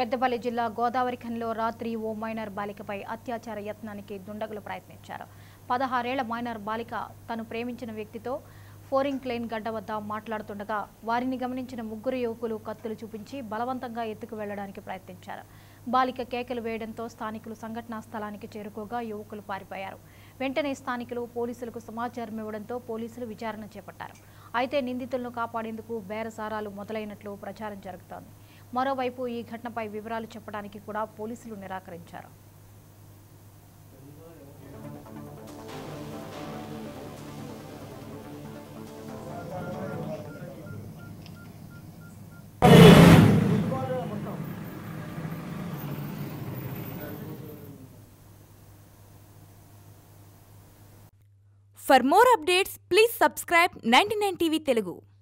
పెద్దపల్లి జిల్లా గోదావరిఖనిలో రాత్రి ఓ మైనర్ బాలికపై అత్యాచార యత్నానికి దుండగులు ప్రయత్నించారు. 16 ఏళ్ల మైనర్ బాలిక తను ప్రేమించిన వ్యక్తితో ఫోరింగ్ క్లెయిన్ గడ్డ వద్ద మాట్లాడుతుండగా వారిని గమనించిన ముగ్గురు యువకులు కత్తులు చూపించి బలవంతంగా ఎత్తుకు వెళ్లడానికి ప్రయత్నించారు. బాలిక కేకలు వేయడంతో స్థానికులు సంఘటనా స్థలానికి చేరుకోగా యువకులు పారిపోయారు. వెంటనే స్థానికులు పోలీసులకు సమాచారం ఇవ్వడంతో పోలీసులు విచారణ చేపట్టారు. అయితే నిందితులను కాపాడేందుకు బేరసారాలు మొదలైనట్లు ప్రచారం జరుగుతోంది. మరోవైపు ఈ ఘటనపై వివరాలు చెప్పడానికి కూడా పోలీసులు నిరాకరించారు. For more updates, please subscribe 99 TV Telugu.